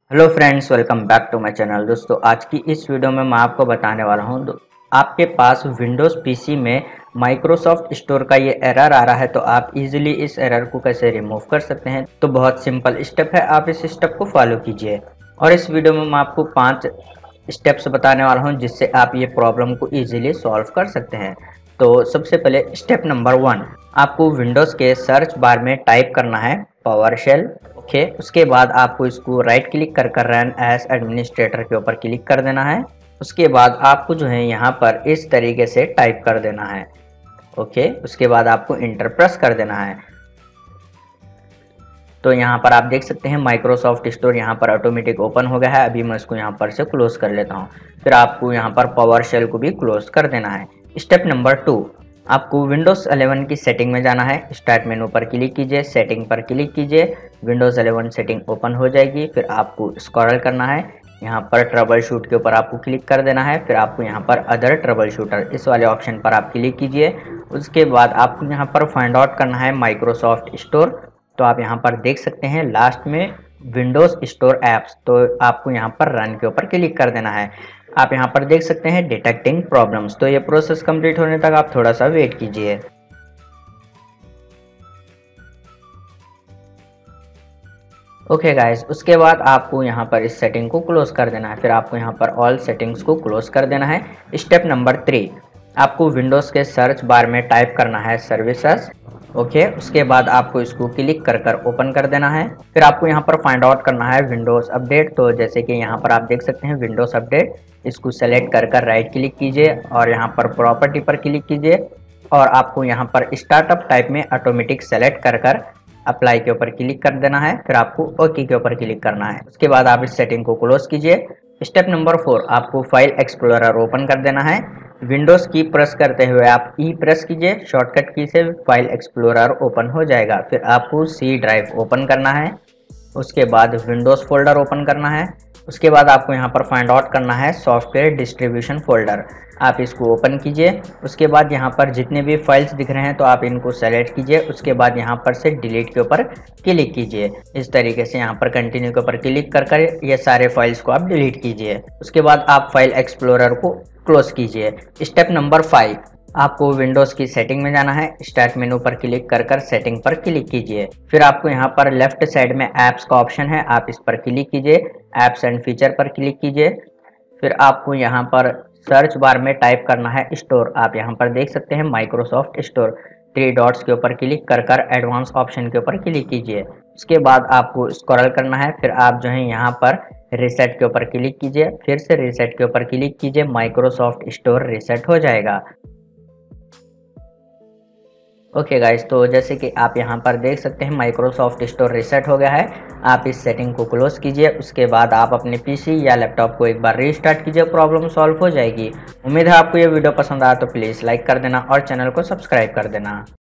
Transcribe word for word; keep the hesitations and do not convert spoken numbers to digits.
Hello friends, welcome back to my channel. दोस्तों, आज की इस वीडियो में मैं आपको बताने वाला हूं, दो- आपके पास विंडोज़ पीसी में माइक्रोसॉफ्ट स्टोर का ये एरर आ रहा है तो आप इजीली इस एरर को कैसे रिमूव कर सकते हैं। तो बहुत सिंपल स्टेप है, आप इस स्टेप को फॉलो कीजिए। और इस वीडियो में मैं आपको पाँच स्टेप्स बताने वाला हूँ जिससे आप ये प्रॉब्लम को ईजिली सॉल्व कर सकते हैं। तो सबसे पहले स्टेप नंबर वन, आपको विंडोज़ के सर्च बार में टाइप करना है पावर शेल। ओके, उसके बाद आपको इसको राइट क्लिक कर कर रन एज एडमिनिस्ट्रेटर के ऊपर क्लिक कर देना है। उसके बाद आपको जो है यहाँ पर इस तरीके से टाइप कर देना है। ओके, उसके बाद आपको इंटर प्रेस कर देना है। तो यहाँ पर आप देख सकते हैं माइक्रोसॉफ्ट स्टोर यहाँ पर ऑटोमेटिक ओपन हो गया है। अभी मैं इसको यहाँ पर से क्लोज कर लेता हूँ। फिर आपको यहाँ पर पावर शेल को भी क्लोज कर देना है। स्टेप नंबर टू, आपको विंडोज़ इलेवन की सेटिंग में जाना है। स्टार्ट मेनू पर क्लिक कीजिए, सेटिंग पर क्लिक कीजिए, विंडोज़ इलेवन सेटिंग ओपन हो जाएगी। फिर आपको स्क्रॉल करना है, यहाँ पर ट्रबल शूट के ऊपर आपको क्लिक कर देना है। फिर आपको यहाँ पर अदर ट्रबल शूटर इस वाले ऑप्शन पर आप क्लिक कीजिए। उसके बाद आपको यहाँ पर फाइंड आउट करना है माइक्रोसॉफ्ट स्टोर। तो आप यहाँ पर देख सकते हैं लास्ट में विंडोज़ स्टोर ऐप्स, तो आपको यहाँ पर रन के ऊपर क्लिक कर देना है। आप यहाँ पर देख सकते हैं डिटेक्टिंग प्रॉब्लम्स। तो ये प्रोसेस कंप्लीट होने तक आप थोड़ा सा वेट कीजिए। ओके गाइस, उसके बाद आपको यहाँ पर इस सेटिंग को क्लोज कर देना है। फिर आपको यहाँ पर ऑल सेटिंग्स को क्लोज कर देना है। स्टेप नंबर थ्री, आपको विंडोज़ के सर्च बार में टाइप करना है सर्विसेज। ओके, उसके बाद आपको इसको क्लिक कर कर ओपन कर देना है। फिर आपको यहाँ पर फाइंड आउट करना है विंडोज़ अपडेट। तो जैसे कि यहाँ पर आप देख सकते हैं विंडोज़ अपडेट, इसको सेलेक्ट कर कर राइट क्लिक कीजिए और यहाँ पर प्रॉपर्टी पर क्लिक कीजिए और आपको यहाँ पर स्टार्टअप टाइप में ऑटोमेटिक सेलेक्ट कर कर अप्लाई के ऊपर क्लिक कर देना है। फिर आपको ओके के ऊपर क्लिक करना है। उसके बाद आप इस सेटिंग को क्लोज कीजिए। स्टेप नंबर फोर, आपको फाइल एक्सप्लोरर ओपन कर देना है। विंडोज़ की प्रेस करते हुए आप ई प्रेस कीजिए, शॉर्टकट की से फाइल एक्सप्लोरर ओपन हो जाएगा। फिर आपको सी ड्राइव ओपन करना है। उसके बाद विंडोज़ फोल्डर ओपन करना है। उसके बाद आपको यहाँ पर फाइंड आउट करना है सॉफ्टवेयर डिस्ट्रीब्यूशन फोल्डर। आप इसको ओपन कीजिए। उसके बाद यहाँ पर जितने भी फाइल्स दिख रहे हैं तो आप इनको सेलेक्ट कीजिए। उसके बाद यहाँ पर से डिलीट के ऊपर क्लिक कीजिए। इस तरीके से यहाँ पर कंटिन्यू के ऊपर क्लिक कर कर ये सारे फाइल्स को आप डिलीट कीजिए। उसके बाद आप फाइल एक्सप्लोरर को क्लोज कीजिए। स्टेप नंबर फाइव, आपको विंडोज़ की सेटिंग में जाना है। स्टार्ट मेनू पर क्लिक कर कर सेटिंग पर क्लिक कीजिए। फिर आपको यहाँ पर लेफ्ट साइड में ऐप्स का ऑप्शन है, आप इस पर क्लिक कीजिए। ऐप्स एंड फीचर पर क्लिक कीजिए। फिर आपको यहाँ पर सर्च बार में टाइप करना है स्टोर। आप यहाँ पर देख सकते हैं माइक्रोसॉफ्ट स्टोर, थ्री डॉट्स के ऊपर क्लिक कर कर एडवांस ऑप्शन के ऊपर क्लिक कीजिए। उसके बाद आपको स्क्रॉल करना है। फिर आप जो है यहाँ पर रीसेट के ऊपर क्लिक कीजिए। फिर से रीसेट के ऊपर क्लिक कीजिए, माइक्रोसॉफ्ट स्टोर रीसेट हो जाएगा। ओके गाइस, तो जैसे कि आप यहाँ पर देख सकते हैं माइक्रोसॉफ्ट स्टोर रीसेट हो गया है। आप इस सेटिंग को क्लोज कीजिए। उसके बाद आप अपने पीसी या लैपटॉप को एक बार रीस्टार्ट कीजिए, प्रॉब्लम सॉल्व हो जाएगी। उम्मीद है आपको ये वीडियो पसंद आया तो प्लीज़ लाइक कर देना और चैनल को सब्सक्राइब कर देना।